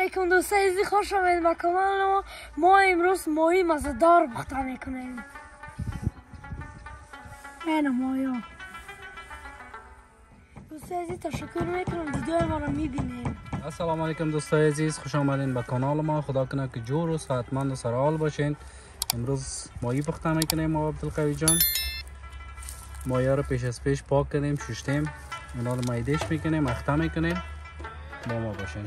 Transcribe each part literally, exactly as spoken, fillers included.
علیکم دوستان عزیز، خوش آمدید به کانال ما. ما امروز ماهی مزه‌دار پخته میکنیم. اینه ماهی. دوستان عزیز تشکر میکنم دیدار ما رو میبینیم. السلام علیکم دوستان عزیز، خوش آمدین به کانال ما. خدا کنه که جور و صحتمند و سرحال باشین. امروز ماهی پخته میکنیم ما عبدالقوی جان. ماهی رو پیش از پیش پاک کردیم، شستیم، اونا رو مایدش میکنیم، اخته میکنیم. با ما باشین.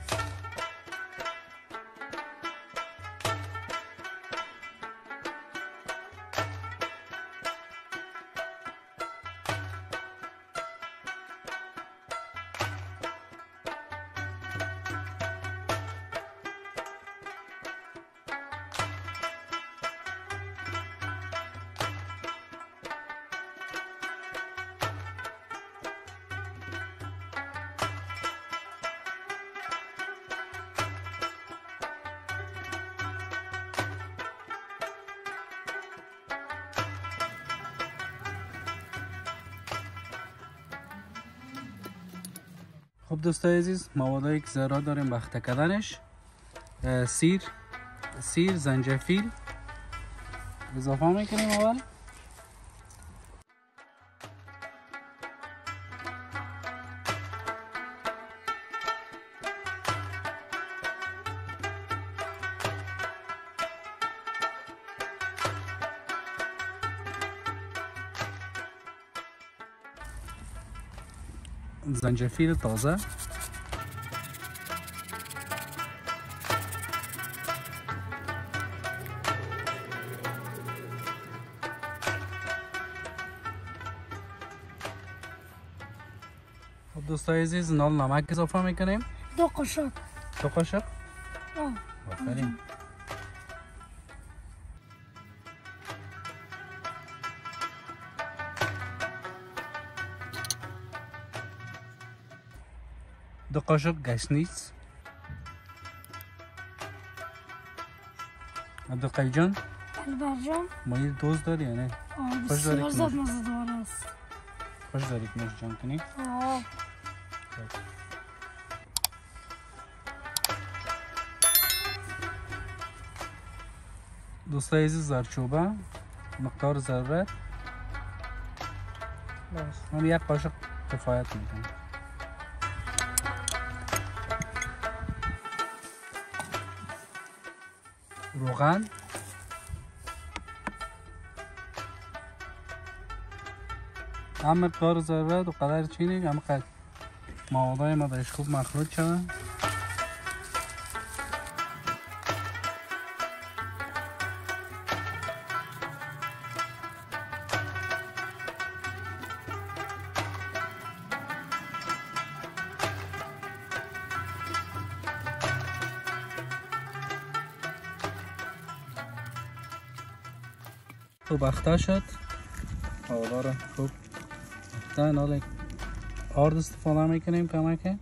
خب دوستای عزیز، موادایی که ضرورت داریم به اخته کردنش: سیر، سیر، زنجفیل اضافه میکنیم اول. زنجفیل تازه، خب دوستای عزیز نال نمک اضافه میکنیم. دو قاشق. دو قاشق؟ آه. آفرین. دو قاشق گشنیز. عبدالقوی جان، البر جان، ماهی دوست داری یا نه؟ آه خوش داری بسیار که زیاد نوش- مزه‌دار است. خوش داری که نوش جان کنی؟ آه. دوستای عزیز زردچوبه مقدار ضرورت من یک قاشق کفایت میکنم. روغن، هم مقدار ضرورت و قدر چینی، هم قدر موادای ما درش خوب مخلوط شوند. خوب اخته شد، حالا رو خوب اخته. حالا آرد استفاده میکنیم کمکه.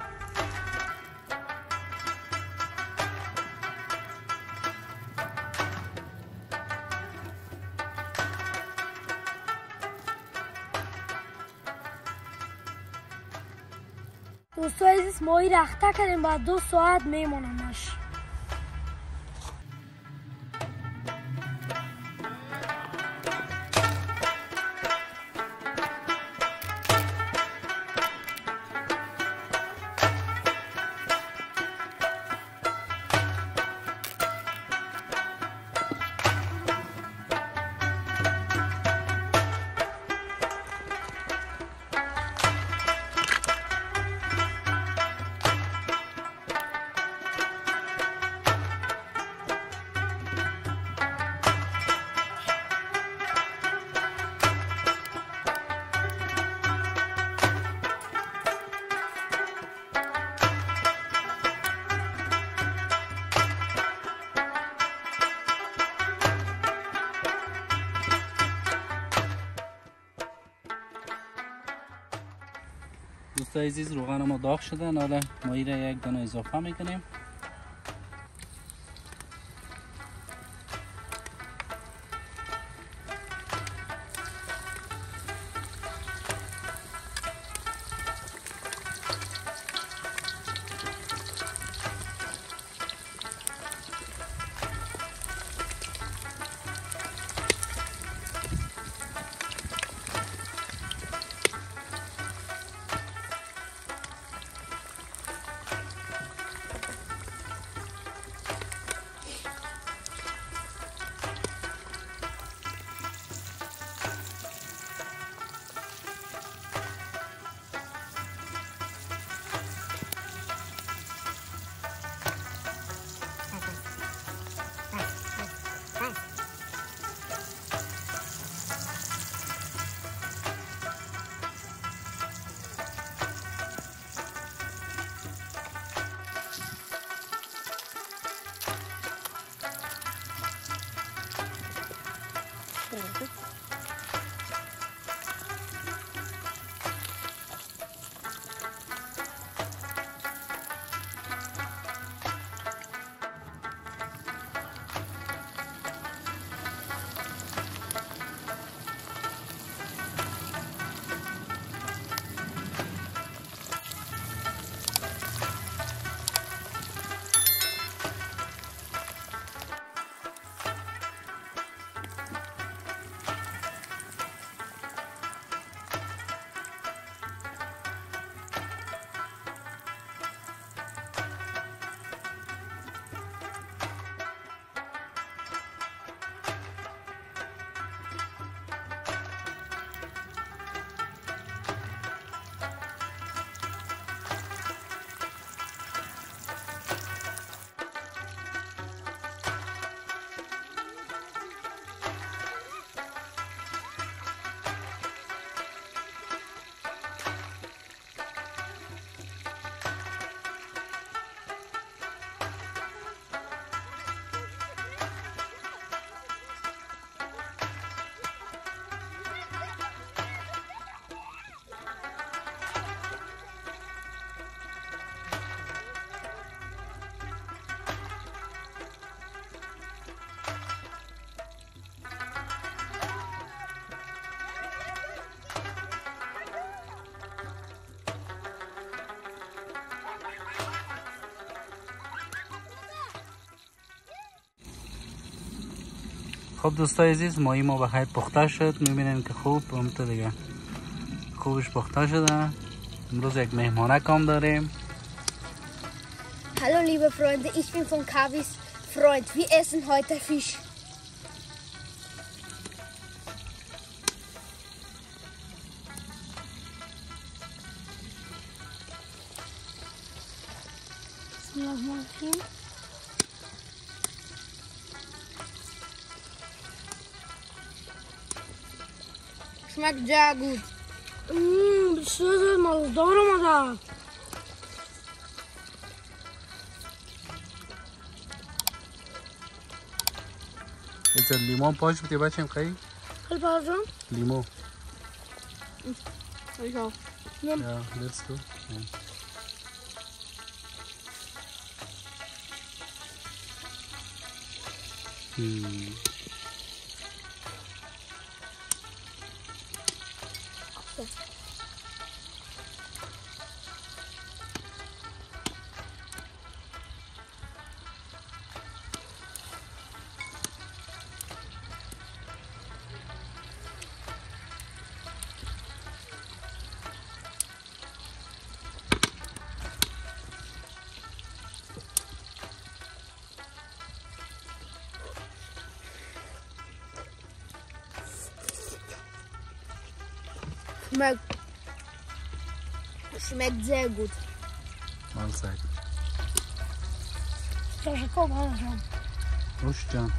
دوستان عزیز ماهی را اخته کردیم، بعد دو ساعت میمونمش. دوستای عزیز روغن ما داغ شده، حالا ماهی را یک دانه اضافه میکنیم. خب دوستای عزیز ماهی ما بخیر پخته شد. میبینین که خوب اونطور دیگه خوبش پخته شده. امروز یک مهمانک هم داریم. Hallo liebe Freunde, ich bin von Kavis Freund. Wir essen heute Fisch. Schmeckt sehr gut. Mmm, das ist mal da. Jetzt ein Limon Punch mit dir bei Chemkai? Halb schon? Limon. Ich auch. Ja, let's do. Ja. Hm. Schmeckt, schmeckt sehr gut. Mal sehr gut. Proszę, kocham. Hoş can.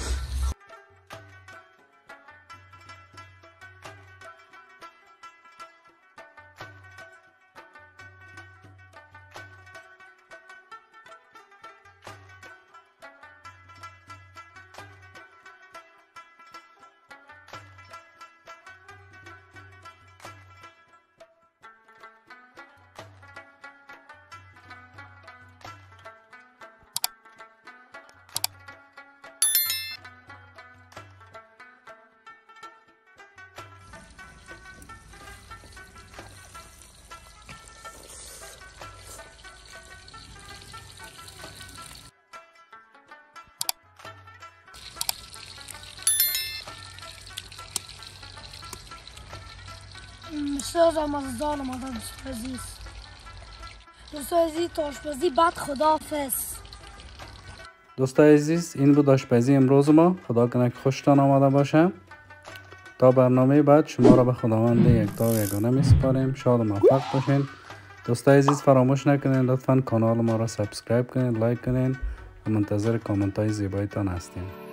بسیار مزدار آمده دوست عزیز. دوست عزیز آشپزی بعد خداحافظ. دوستای عزیز این بود آشپزی امروز ما. خدا کنه که خوشتان آمده باشه. تا برنامه بعد شما را به خداوند یکتا و یگانه میسپاریم. شاد و موفق باشین. دوستای عزیز فراموش نکنین لطفا کانال ما را سابسکرایب کنین، لایک کنین و منتظر کامنت های زیبایتان هستیم.